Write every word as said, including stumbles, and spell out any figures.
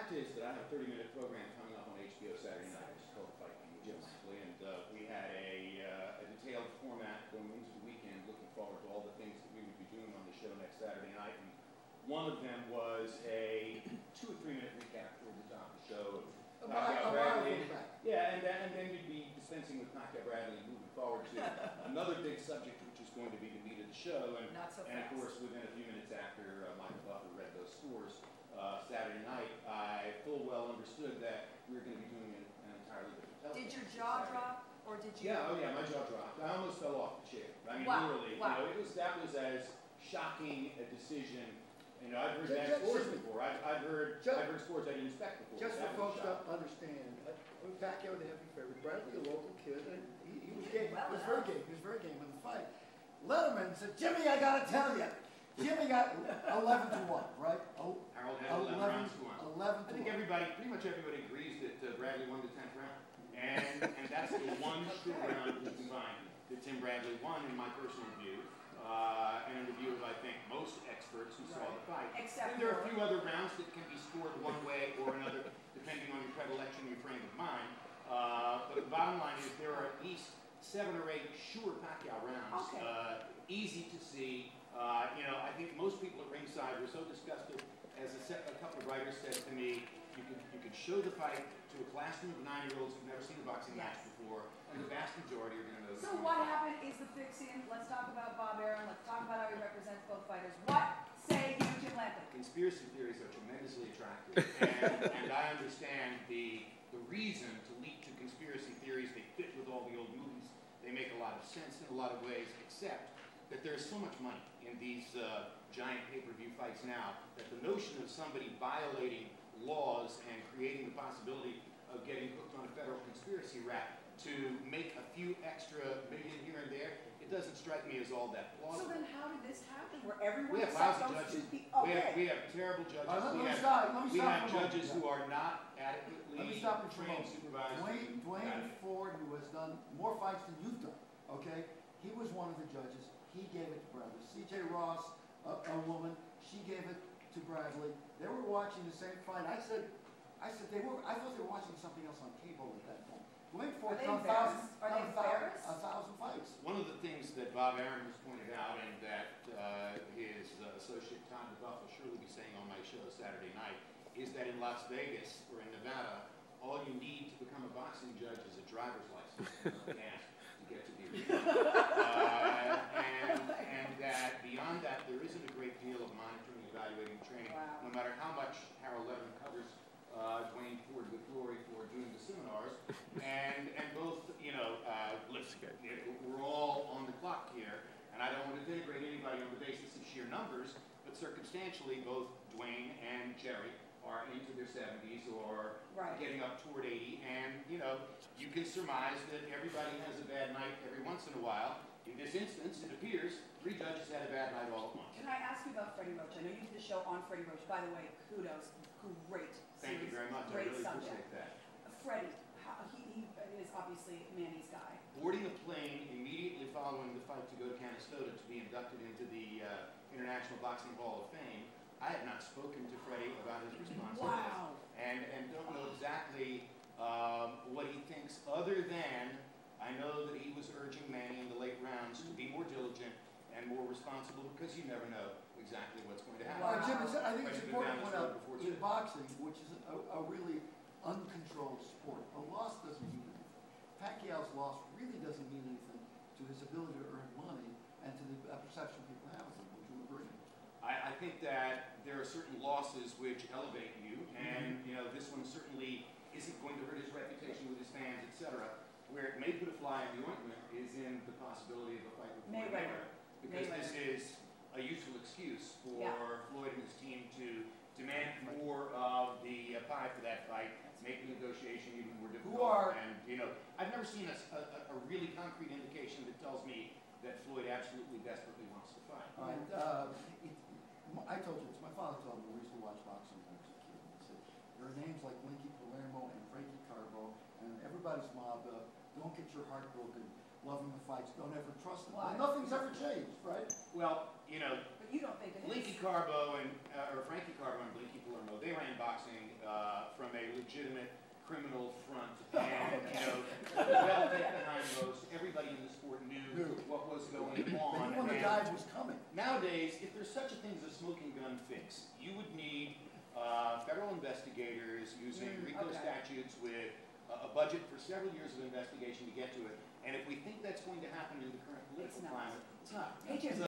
fact is that I have a thirty minute program coming up on H B O Saturday night, which is called Fight Game, Jim Lampley, and uh, we had a, uh, a detailed format going into the weekend, looking forward to all the things that we would be doing on the show next Saturday night. And one of them was a two or three minute recap toward the top of the show of Pacquiao Bradley. Yeah, and, and then you'd be dispensing with Pacquiao Bradley and moving forward to another big subject, which is going to be the meat of the show. And, Not so and of fast. course, within a few minutes after uh, Michael Buffer read those scores uh, Saturday night, I full well understood that we were going to be doing an, an entirely different television. Did your jaw drop, or did you? Yeah, oh yeah, my jaw dropped. I almost fell off the chair. I mean, Wow. literally, Wow. you know, it was that was as shocking a decision. You know, I've heard Just- bad just- scores before. I've, I've heard Just- I've heard scores I didn't expect before. Just That for was folks shocking. to understand, uh, Pacquiao the heavy favorite, Bradley a local kid, and he, he was He did game. well He was enough. very game. He was very game in the fight. Letterman said, "Jimmy, I gotta tell you, Jimmy got eleven to one, right? Oh, Harold had eleven rounds to one. eleven I to think one. everybody, pretty much everybody agrees that uh, Bradley won the tenth round. And, and that's the one short round we combined that Tim Bradley won, in my personal view, uh, and in the view of, I think, most experts who saw the fight. Except And there are a for- few other rounds that can be scored one way or another, depending on your predilection, your frame of mind. Uh, but the bottom line is there are at least seven or eight sure Pacquiao rounds. Okay. Uh, easy to see. Uh, you know, I think most people at ringside were so disgusted, as a, set, a couple of writers said to me, you could, you could show the fight to a classroom of nine-year-olds who've never seen a boxing match Yes. before, and the vast majority are going to know the So fight. what happened is the fix-in. Let's talk about Bob Arum. Let's talk about how he represents both fighters. What say you, Jim Lampley? Conspiracy theories are tremendously attractive, and, and I understand the, the reason to leap to conspiracy theories. They fit with all the old movies. They make a lot of sense in a lot of ways, except that there's so much money in these uh, giant pay-per-view fights now that the notion of somebody violating laws and creating the possibility of getting hooked on a federal conspiracy rap to make a few extra million here and there, it doesn't strike me as all that So plausible. then how did this happen? Where everyone We have except lousy those judges. two people. We have, Okay. we have terrible judges. All right, let, we let me have, stop. Let me we stop have for a moment. judges who are not adequately Let me stop you for a trained, moment. supervised. Dwayne, Dwayne Ford, who has done more fights than you've done, okay? He was one of the judges. He gave it to Bradley. C J Ross, a, a woman, she gave it to Bradley. They were watching the same fight. I said, I said they were. I thought they were watching something else on cable at that point. Dwayne Ford they done a thousand, embarrassed? Are they done a thousand, embarrassed? a thousand fights. One of the things that Bob Arum has pointed out, and that uh, his uh, associate Todd DeBuff will surely be saying on my show Saturday night, is that in Las Vegas or in Nevada, all you need to become a boxing judge is a driver's license and a pass to get to the arena. Uh, and, and that beyond that, there isn't a great deal of monitoring, evaluating, training, Wow. no matter how much Harold Letterman covers uh, Dwayne Ford with glory for doing the seminars. And, and both, you know, uh, listen, we're all on the clock here, and I don't want to denigrate anybody on the basis of sheer numbers, but circumstantially, both Dwayne and Jerry are into their seventies or Right. getting up toward eighty, and, you know, you can surmise that everybody has a bad night every once in a while. In this instance, it appears three judges had a bad night all at once. Can I ask you about Freddie Roach? I know you did the show on Freddie Roach. By the way, kudos. Great Thank you series, very much. I Great really subject. appreciate that. Freddie, how, he, he is obviously Manny's guy. Boarding a plane immediately following the fight to go to Canastota to be inducted into the uh, International Boxing Hall of Fame, I had not spoken to Freddie about his responsibilities. Wow. And, and don't know exactly um, what he thinks, other than I know that he was urging Manny in the late rounds to be more diligent and more responsible, because you never know exactly what's going to happen. All right, Jim, it's, I think it's Might have been important to down point this road out, before, in too. boxing, which is a, a really uncontrolled sport, a loss doesn't mean anything. Pacquiao's loss really doesn't mean anything to his ability to earn money and to the uh, perception people have of him. Would you agree? I, I think that there are certain losses which elevate you, and you know this one certainly isn't going to hurt his reputation with his fans, et cetera. Where it may put a fly in the ointment is in the possibility of a fight with Floyd Mayweather. Mayweather, because this is a useful excuse for Yeah. Floyd and his team to demand more of the uh, pie for that fight, make the negotiation even more difficult. are- And you know, I've never seen a, a, a really concrete indication that tells me that Floyd absolutely desperately wants to fight. All right, uh, it, I told you this, my father told me we used to watch boxing when I was a kid. He said, there are names like Linky Palermo and Frankie Carbo, and everybody's mobbed up. Don't get your heart broken. Loving the fights. Don't ever trust them. Why? And nothing's ever changed, right? Well, you know, But you don't think it is. Linky Carbo and uh, or Frankie Carbo and Blinky Palermo, they ran boxing uh, legitimate criminal front, and, you know, well take behind most, everybody in the sport knew Knew. what was going They on. knew when the and dive was coming. Nowadays, if there's such a thing as a smoking gun fix, you would need uh, federal investigators using Mm, RICO okay. statutes with a, a budget for several years of investigation to get to it. And if we think that's going to happen in the current It's political not. climate, It's not. Hey, Jim.